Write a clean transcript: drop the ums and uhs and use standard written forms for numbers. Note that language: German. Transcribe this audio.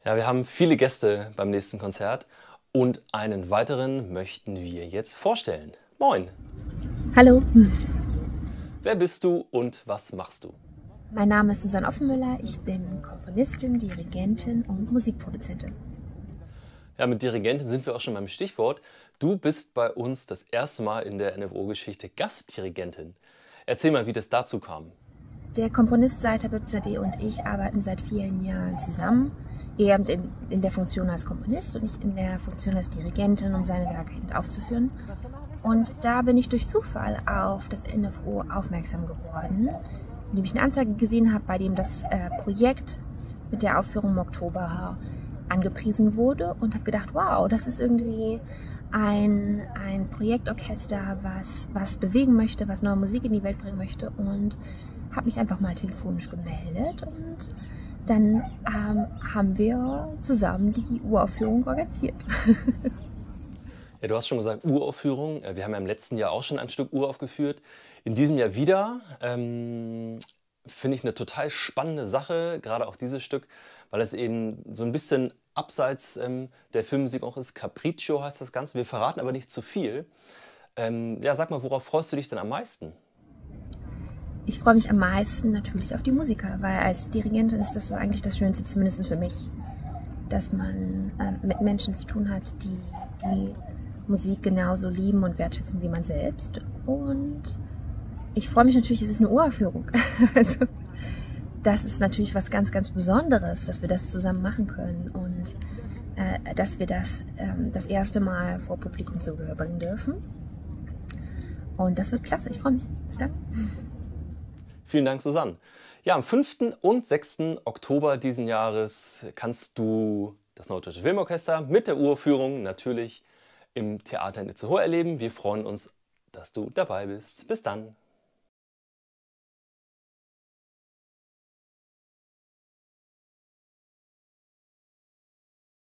Ja, wir haben viele Gäste beim nächsten Konzert und einen weiteren möchten wir jetzt vorstellen. Moin, Hallo, wer bist du und was machst du? mein Name ist Susanne Offenmüller. Ich bin Komponistin, Dirigentin und Musikproduzentin. Ja, mit Dirigentin sind wir auch schon beim Stichwort. Du bist bei uns das erste Mal in der NFO-Geschichte Gastdirigentin. Erzähl mal, wie das dazu kam. Der Komponist Saiter Bübzadeh und ich arbeiten seit vielen Jahren zusammen. Er in der Funktion als Komponist und ich in der Funktion als Dirigentin, um seine Werke eben aufzuführen. Und da bin ich durch Zufall auf das NFO aufmerksam geworden, indem ich eine Anzeige gesehen habe, bei dem das Projekt mit der Aufführung im Oktober angepriesen wurde und habe gedacht, wow, das ist irgendwie ein Projektorchester, was bewegen möchte, was neue Musik in die Welt bringen möchte, und habe mich einfach mal telefonisch gemeldet, und dann haben wir zusammen die Uraufführung organisiert. Ja, du hast schon gesagt, Uraufführung. Wir haben ja im letzten Jahr auch schon ein Stück uraufgeführt. In diesem Jahr wieder. Finde ich eine total spannende Sache, gerade auch dieses Stück, weil es eben so ein bisschen abseits der Filmmusik auch ist. Capriccio heißt das Ganze. Wir verraten aber nicht zu viel. Ja, sag mal, worauf freust du dich denn am meisten? Ich freue mich am meisten natürlich auf die Musiker, weil als Dirigentin ist das eigentlich das Schönste, zumindest für mich, dass man mit Menschen zu tun hat, die Musik genauso lieben und wertschätzen wie man selbst. Und ich freue mich natürlich, es ist eine Uraufführung. Also, das ist natürlich was ganz, ganz Besonderes, dass wir das zusammen machen können und dass wir das erste Mal vor Publikum zu Gehör bringen dürfen. Und das wird klasse. Ich freue mich. Bis dann. Vielen Dank, Susanne. Ja, am 5. und 6. Oktober diesen Jahres kannst du das Norddeutsche Filmorchester mit der Uraufführung natürlich im Theater in Itzehoe erleben. Wir freuen uns, dass du dabei bist. Bis dann.